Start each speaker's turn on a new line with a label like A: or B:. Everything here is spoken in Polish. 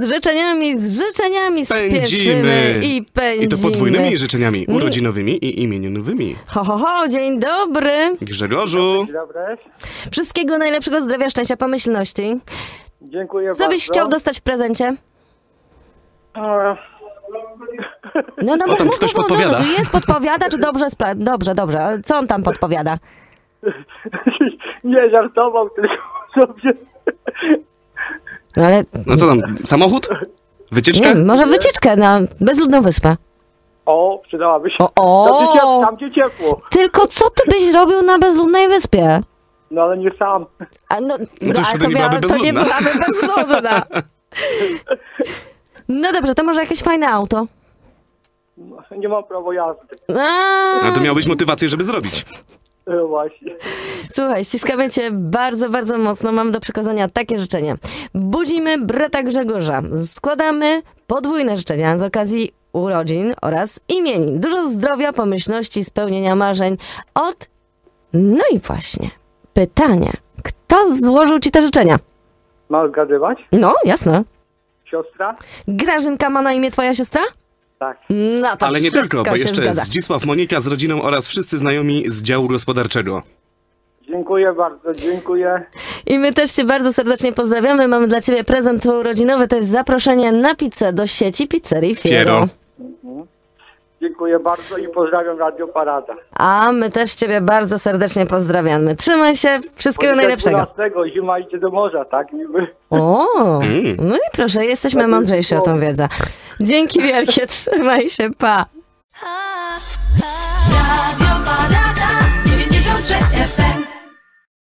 A: z życzeniami
B: Pędzimy.
A: spieszymy i pędzimy.
B: I to podwójnymi życzeniami urodzinowymi i imieninowymi.
A: Ho, dzień dobry.
B: Grzegorzu.
C: Dzień dobry.
A: Wszystkiego najlepszego, zdrowia, szczęścia, pomyślności.
C: Dziękuję bardzo.
A: Co byś chciał dostać w prezencie? No dobra,
B: tam ktoś podpowiada.
A: Jest podpowiada, czy dobrze? Dobrze. Ale co on tam podpowiada?
C: Nie żartował, tylko sobie.
A: No ale...
B: No co tam, samochód? Wycieczkę?
A: Nie, może wycieczkę na bezludną wyspę.
C: O, przydałaby się.
A: O!
C: Tam gdzie ciepło.
A: Tylko co ty byś robił na bezludnej wyspie?
C: No ale nie sam.
B: No to już wtedy nie byłaby
A: to nie
B: bezludna.
A: byłaby bezludna. No dobrze, to może jakieś fajne auto.
C: No, nie mam prawa jazdy.
B: A to miałbyś motywację, żeby zrobić.
C: Właśnie.
A: Słuchaj, ściskamy cię bardzo, bardzo mocno. Mam do przekazania takie życzenia. Budzimy brata Grzegorza. Składamy podwójne życzenia z okazji urodzin oraz imienin. Dużo zdrowia, pomyślności, spełnienia marzeń od... No i właśnie, pytanie. Kto złożył ci te życzenia?
C: Mam zgadywać?
A: No, jasne.
C: Siostra?
A: Grażynka ma na imię twoja siostra?
C: Tak.
A: No to
B: Ale nie
A: wszystko
B: tylko, bo
A: się
B: jeszcze
A: zgadza.
B: Zdzisław, Monika z rodziną oraz wszyscy znajomi z działu gospodarczego.
C: Dziękuję bardzo, dziękuję.
A: I my też cię bardzo serdecznie pozdrawiamy. Mamy dla ciebie prezent urodzinowy. To jest zaproszenie na pizzę do sieci pizzerii Fiero.
C: Dziękuję bardzo i pozdrawiam Radio Parada.
A: A my też ciebie bardzo serdecznie pozdrawiamy. Trzymaj się, wszystkiego najlepszego.
C: 12 zima idzie do morza, tak? Niby.
A: O, no i proszę, jesteśmy mądrzejsi o tą wiedzę. Dzięki wielkie, trzymaj się, pa.
D: Radio Parada 93 FM.